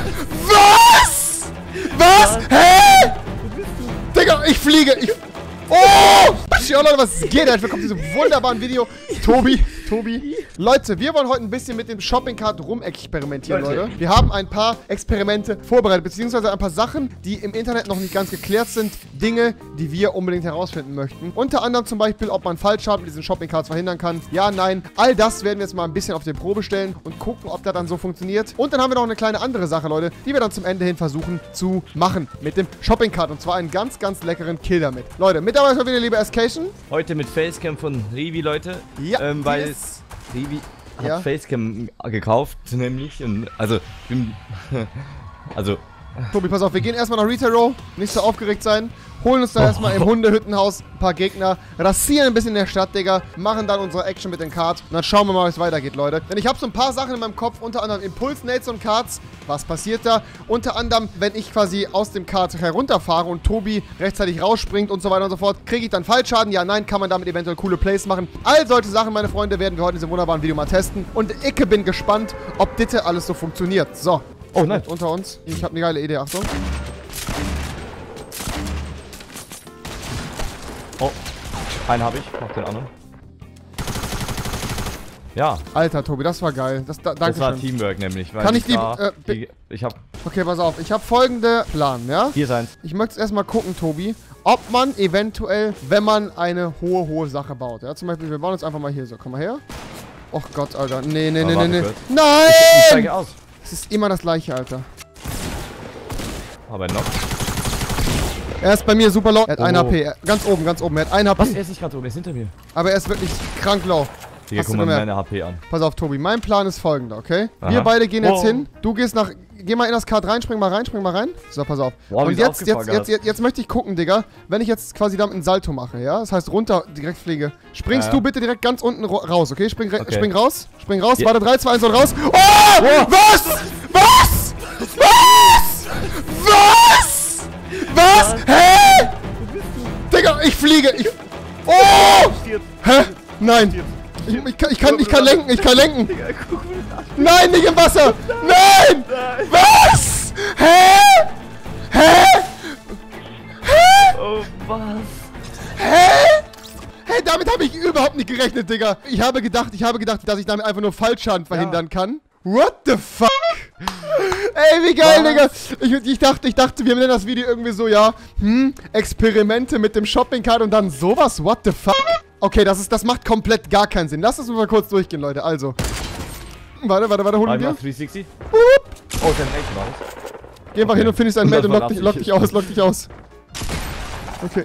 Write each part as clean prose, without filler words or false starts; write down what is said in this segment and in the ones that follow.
Was? Was? Hä? Digga, ich fliege. Oh! Ja, Leute, was geht? Herzlich willkommen zu diesem wunderbaren Video. Tobi. Leute, wir wollen heute ein bisschen mit dem Shopping Cart rumexperimentieren, Leute. Wir haben ein paar Experimente vorbereitet, beziehungsweise ein paar Sachen, die im Internet noch nicht ganz geklärt sind. Dinge, die wir unbedingt herausfinden möchten. Unter anderem zum Beispiel, ob man Fallschaden mit diesen Shopping Carts verhindern kann. Ja, nein. All das werden wir jetzt mal ein bisschen auf die Probe stellen und gucken, ob das dann so funktioniert. Und dann haben wir noch eine kleine andere Sache, Leute, die wir dann zum Ende hin versuchen zu machen mit dem Shopping Cart. Und zwar einen ganz, ganz leckeren Kill damit. Leute, mit dabei ist mal wieder liebe Escation. Heute mit Facecam von Rivi, Leute. Ja, weil Rivi hat Facecam gekauft, nämlich. Und also, Tobi, pass auf, wir gehen erstmal nach Retail Row. Nicht so aufgeregt sein. Holen uns da erstmal im Hundehüttenhaus ein paar Gegner. Rasieren ein bisschen in der Stadt, Digga. Machen dann unsere Action mit den Cards. Und dann schauen wir mal, wie es weitergeht, Leute. Denn ich habe so ein paar Sachen in meinem Kopf. Unter anderem Impuls-Nades und Cards. Was passiert da? Unter anderem, wenn ich quasi aus dem Card herunterfahre und Tobi rechtzeitig rausspringt und so weiter und so fort, kriege ich dann Fallschaden? Ja, nein, kann man damit eventuell coole Plays machen. All solche Sachen, meine Freunde, werden wir heute in diesem wunderbaren Video mal testen. Und ich bin gespannt, ob Ditte alles so funktioniert. So. Oh nein. Unter uns. Ich habe eine geile Idee. Achtung. Oh, einen habe ich, mach den anderen. Ja. Alter, Tobi, das war geil. Danke das war schön. Teamwork nämlich. Weil kann ich ich hab... Okay, pass auf. Ich habe folgende Plan, ja? Hier ist eins. Ich möchte jetzt erstmal gucken, Tobi, ob man eventuell, wenn man eine hohe Sache baut, ja? Zum Beispiel, wir bauen jetzt einfach mal hier so. Komm mal her. Och Gott, Alter. Nee. Nein! Ich steige aus. Es ist immer das gleiche, Alter. Aber noch. Er ist bei mir super low. Er hat 1 HP. Ganz oben. Er hat 1 HP. Was? Er ist nicht gerade oben, er ist hinter mir. Aber er ist wirklich krank low. Digga, guck mal meine HP an. Pass auf, Tobi. Mein Plan ist folgender, okay? Aha. Wir beide gehen jetzt hin. Du gehst nach... Geh mal in das Kart rein, spring mal rein. So, pass auf. Boah, und jetzt möchte ich gucken, Digga. Wenn ich jetzt quasi damit einen Salto mache, ja? Das heißt, runter, direkt fliege. Springst du bitte direkt ganz unten raus, okay? Spring raus. Ja. Warte, 3, 2, 1 und raus. Oh! Was? Hä? Digga, ich fliege. Oh! Hä? Nein. Ich kann lenken. Nein, nicht im Wasser. Nein! Was? Hä? Oh, was? Hey, damit habe ich überhaupt nicht gerechnet, Digga. Ich habe gedacht, dass ich damit einfach nur Fallschaden verhindern kann. What the fuck? Ey, wie geil, Digga. Ich dachte, wir nennen das Video irgendwie so, ja, Experimente mit dem Shopping Cart und dann sowas. What the fuck? Okay, das macht komplett gar keinen Sinn. Lass uns mal kurz durchgehen, Leute. Also. Warte, holen wir. 360. Oh, dein Mate war das. Geh einfach hin und findest dein Mate und lock dich aus. Okay.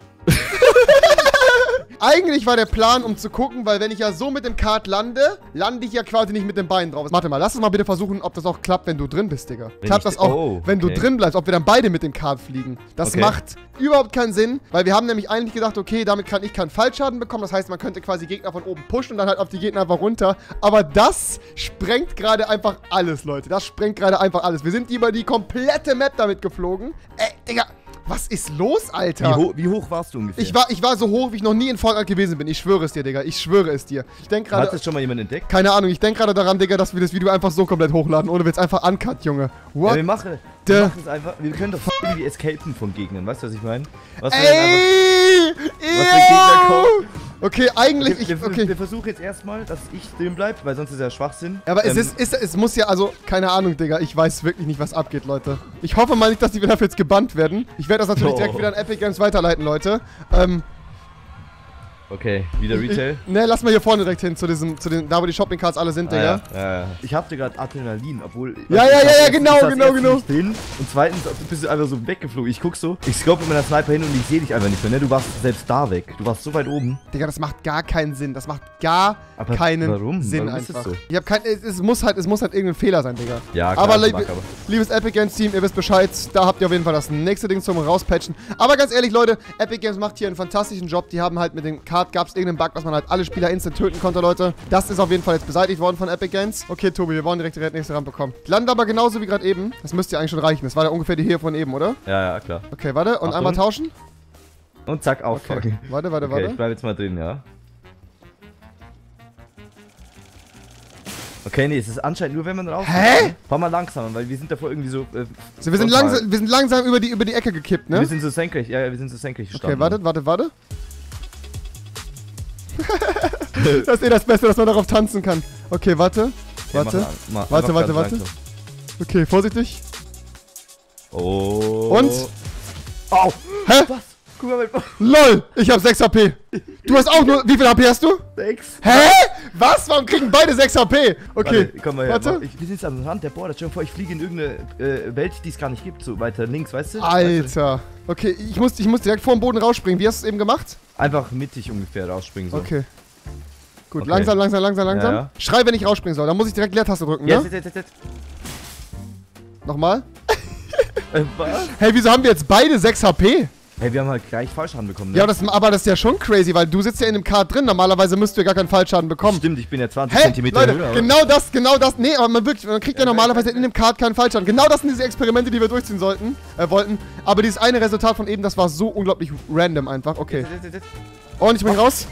Eigentlich war der Plan, um zu gucken, weil wenn ich ja so mit dem Kart lande ich ja quasi nicht mit den Beinen drauf. Warte mal, lass uns mal bitte versuchen, ob das auch klappt, wenn du drin bist, Digga. Klappt das auch, wenn du drin bleibst, ob wir dann beide mit dem Kart fliegen. Das macht überhaupt keinen Sinn, weil wir haben nämlich eigentlich gedacht, okay, damit kann ich keinen Fallschaden bekommen. Das heißt, man könnte quasi Gegner von oben pushen und dann halt auf die Gegner einfach runter. Aber das sprengt gerade einfach alles, Leute. Das sprengt gerade einfach alles. Wir sind über die komplette Map damit geflogen. Ey, Digga. Was ist los, Alter? Wie hoch warst du ungefähr? Ich war so hoch, wie ich noch nie in Fortnite gewesen bin. Ich schwöre es dir, Digga. Ich schwöre es dir. Ich denke gerade... Hat das schon mal jemand entdeckt? Keine Ahnung. Ich denke gerade daran, Digga, dass wir das Video einfach so komplett hochladen. Ohne Witz. Einfach uncut, Junge. What? Ja, wir machen es einfach. Wir können doch irgendwie escapen von Gegnern. Weißt du, was ich meine? Was für Gegner kommen. Okay, eigentlich... Wir versuchen jetzt erstmal, dass ich drin bleibe, weil sonst ist ja Schwachsinn. Ja, aber es muss ja, also, keine Ahnung, Digga. Ich weiß wirklich nicht, was abgeht, Leute. Ich hoffe mal nicht, dass die dafür jetzt gebannt werden. Ich werde das natürlich direkt wieder an Epic Games weiterleiten, Leute. Okay, wieder Retail. Ne, lass mal hier vorne direkt hin, da wo die Shopping Carts alle sind, Digga. Ja. Ich hab dir gerade Adrenalin, obwohl... Ja, genau. Hin, und zweitens bist du einfach so weggeflogen. Ich guck so, ich scope mit meiner Sniper hin und ich sehe dich einfach nicht mehr, ne? Du warst selbst da weg. Du warst so weit oben. Digga, das macht gar keinen Sinn. Das macht gar keinen Sinn einfach. So? Ich hab es muss halt irgendein Fehler sein, Digga. Ja, klar, aber liebes Epic Games Team, ihr wisst Bescheid. Da habt ihr auf jeden Fall das nächste Ding zum Rauspatchen. Aber ganz ehrlich, Leute, Epic Games macht hier einen fantastischen Job. Die haben halt mit dem Card gab es irgendeinen Bug, dass man halt alle Spieler instant töten konnte, Leute. Das ist auf jeden Fall jetzt beseitigt worden von Epic Games. Okay, Tobi, wir wollen direkt die nächste Rampe bekommen. Ich lande aber genauso wie gerade eben. Das müsste ja eigentlich schon reichen. Das war ja ungefähr die hier von eben, oder? Ja, klar. Okay, warte. Und einmal tauschen. Und zack, auffangen. Okay. Warte. Okay, ich bleib jetzt mal drin, ja. Okay, nee, es ist anscheinend nur, wenn man raus. Hä? Fahr mal langsamer, weil wir sind davor irgendwie so. So, wir sind langsam über die Ecke gekippt, ne? Wir sind so senkrecht, ja, wir sind so senkrecht Okay, gestanden. warte. Das ist eh das Beste, dass man darauf tanzen kann. Okay, warte. Warte. Warte. Okay, vorsichtig. Oh. Und? Au! Hä? Was? Guck mal, LOL! Ich hab 6 HP. Du hast auch nur. Wie viel HP hast du? 6. Hä? Was? Warum kriegen beide 6 HP? Okay. Warte, komm mal her. Warte. Wir sind jetzt am Rand der Border. Stell dir vor, ich fliege in irgendeine Welt, die es gar nicht gibt. So weiter links, weißt du? Alter. Okay, ich muss direkt vor dem Boden rausspringen. Wie hast du es eben gemacht? Einfach mittig ungefähr rausspringen. So. Okay. Gut, Okay. langsam. Ja. Schrei, wenn ich rausspringen soll. Dann muss ich direkt Leertaste drücken, ne? Jetzt. Nochmal. Was? Hey, wieso haben wir jetzt beide 6 HP? Hey, wir haben halt gleich Fallschaden bekommen, ne? Ja, aber das ist ja schon crazy, weil du sitzt ja in dem Kart drin. Normalerweise müsst ihr gar keinen Fallschaden bekommen. Stimmt, ich bin ja 20 Hey, Zentimeter Leute, höher. genau das. Nee, aber man kriegt ja normalerweise in dem Kart keinen Fallschaden. Genau das sind diese Experimente, die wir durchziehen wollten. Aber dieses eine Resultat von eben, das war so unglaublich random einfach. Okay. Jetzt. Und ich bin raus.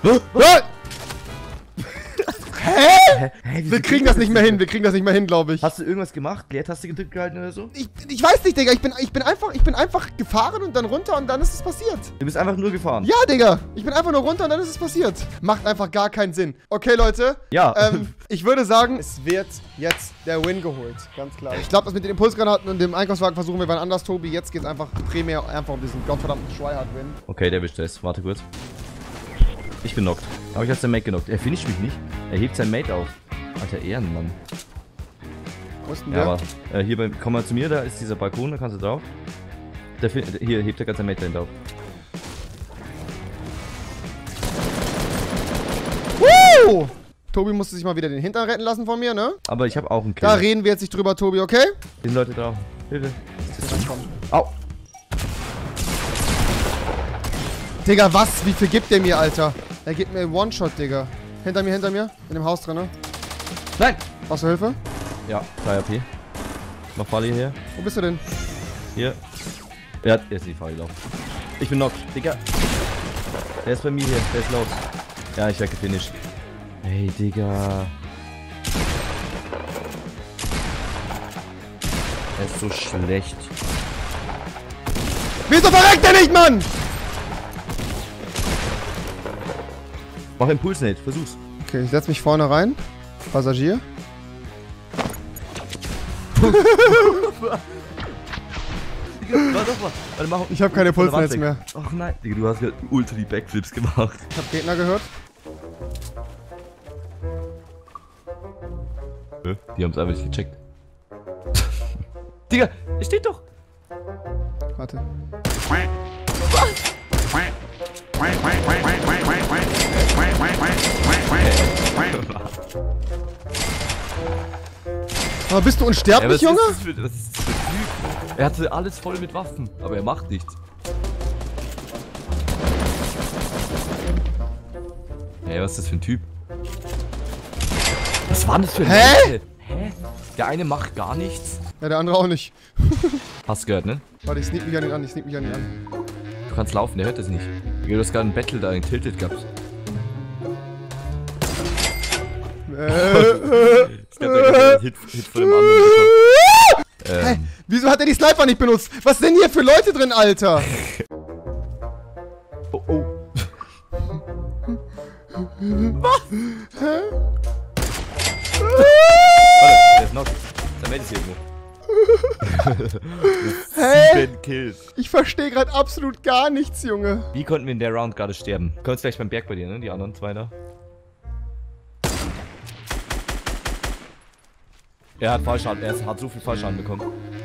Hä? Hey, Wir kriegen das nicht mehr hin, glaube ich. Hast du irgendwas gemacht? Leertaste gedrückt gehalten oder so? Ich weiß nicht, Digga. Ich bin einfach gefahren und dann runter und dann ist es passiert. Du bist einfach nur gefahren. Ja, Digga. Ich bin einfach nur runter und dann ist es passiert. Macht einfach gar keinen Sinn. Okay, Leute. Ja. Ich würde sagen, es wird jetzt der Win geholt. Ganz klar. Ich glaube, das mit den Impulsgranaten und dem Einkaufswagen versuchen wir wann anders, Tobi. Jetzt geht's einfach primär um diesen gottverdammten Tryhard-Win. Okay, der wischt es. Warte kurz. Ich bin knockt. Aber ich hab's den Mate genockt. Er finisht mich nicht. Er hebt sein Mate auf. Alter Ehrenmann. Wo ist denn Ja, der? aber komm mal zu mir, da ist dieser Balkon, da kannst du drauf. Hier hebt der ganze Mate dahinter auf. Woo! Tobi musste sich mal wieder den Hintern retten lassen von mir, ne? Aber ich habe auch einen Kill. Da reden wir jetzt nicht drüber, Tobi, okay? Sind Leute drauf. Hilfe. Au. Digga, was? Wie viel gibt der mir, Alter? Er gibt mir einen One-Shot, Digga. Hinter mir. In dem Haus drin, ne? Nein! Brauchst du Hilfe? Ja, 3 AP. Noch Falle hier. Wo bist du denn? Hier. Er hat jetzt die Falle gelaufen. Ich bin knockt, Digga. Der ist bei mir hier, der ist laut. Ja, ich werde gefinisht. Hey, Digga. Er ist so schlecht. Wieso verreckt der nicht, Mann? Mach Impulsnate, versuch's. Okay, ich setz mich vorne rein. Passagier. Warte, mach. Ich habe keine Pulsnetz mehr. Ach nein. Digga, du hast gerade ultra die Backflips gemacht. Ich hab Gegner gehört. Die haben es einfach nicht gecheckt. Digga, es steht doch. Warte. Aber bist du unsterblich, Junge? Was ist das für ein Typ? Er hatte alles voll mit Waffen, aber er macht nichts. Hey, was ist das für ein Typ? Was war denn das für ein Hä? Hä? Der eine macht gar nichts. Ja, der andere auch nicht. Hast du gehört, ne? Warte, ich sneak mich an ihn an, Du kannst laufen, der hört das nicht. Du hast gerade einen Battle da in Tilted gehabt. Ich glaube, der hat einen Hit von dem anderen bekommen. Hä? Wieso hat er die Sniper nicht benutzt? Was sind hier für Leute drin, Alter? Oh, oh. Warte, der ist knocked. Dann melde ich hier irgendwo. Hä? 7 Kills. Ich verstehe gerade absolut gar nichts, Junge. Wie konnten wir in der Round gerade sterben? Kommst gleich beim Berg bei dir, ne? Die anderen zwei da. Er hat Fallschaden, er hat so viel Fallschaden bekommen.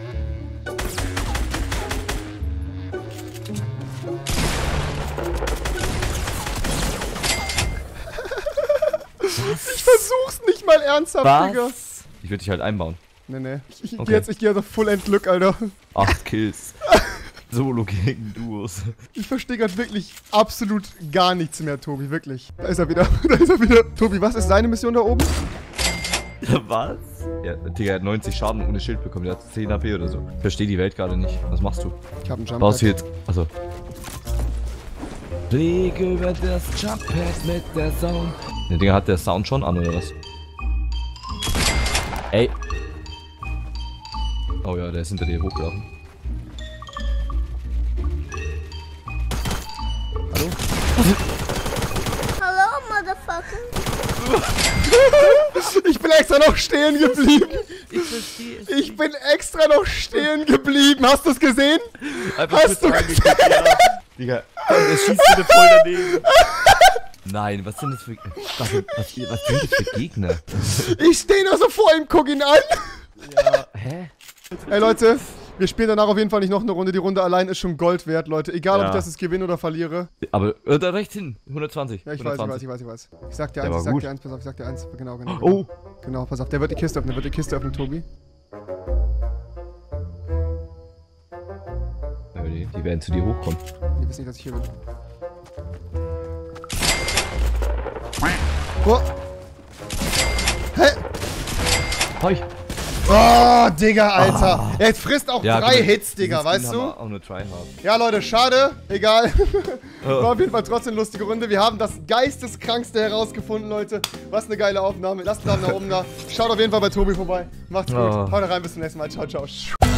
Ich versuch's nicht mal ernsthaft, Digga. Ich würde dich halt einbauen. Nee. Ich Okay. geh jetzt auf Full End Glück, Alter. 8 Kills. Solo gegen Duos. Ich verstehe gerade wirklich absolut gar nichts mehr, Tobi, wirklich. Da ist er wieder. Tobi, was ist seine Mission da oben? Was? Ja, Digga, er hat 90 Schaden ohne Schild bekommen. Der hat 10 HP oder so. Ich verstehe die Welt gerade nicht. Was machst du? Ich hab einen Jump. Baust du jetzt? Achso. Fliege über das Jumppad mit der Sound. Der Dinger hat der Sound schon an, oder was? Ey. Oh ja, der ist hinter dir hochgelaufen. Hallo? Hello, motherfucker. Ich bin extra noch stehen geblieben. Ich verstehe es. Ich bin extra noch stehen geblieben. Hast du es gesehen? Einfach Hast du gesehen? Ja. Digga, der schießt wieder voll daneben. Nein, was sind das für... Was sind das für Gegner? Ich stehe nur so vor ihm, guck ihn an. Ja. Hä? Ey Leute, wir spielen danach auf jeden Fall nicht noch eine Runde. Die Runde allein ist schon Gold wert, Leute. Egal, ob ich das jetzt gewinne oder verliere. Aber da rechts hin, 120. Ja, ich 120. weiß. Ich sag dir Der eins, war pass auf, ich sag dir eins. Genau. Oh. Genau, pass auf, der wird die Kiste öffnen, Tobi. Die werden zu dir hochkommen. Die wissen nicht, dass ich hier bin. Oh. Hä? Hoi. Oh, Digga, Alter. Er frisst auch 3 Hits, Digga, weißt du? Auch nur Tryhard. Ja, Leute, schade. Egal. War auf jeden Fall trotzdem eine lustige Runde. Wir haben das Geisteskrankste herausgefunden, Leute. Was eine geile Aufnahme. Lasst einen Daumen nach oben da. Schaut auf jeden Fall bei Tobi vorbei. Macht's gut. Haut rein, bis zum nächsten Mal. Ciao, ciao.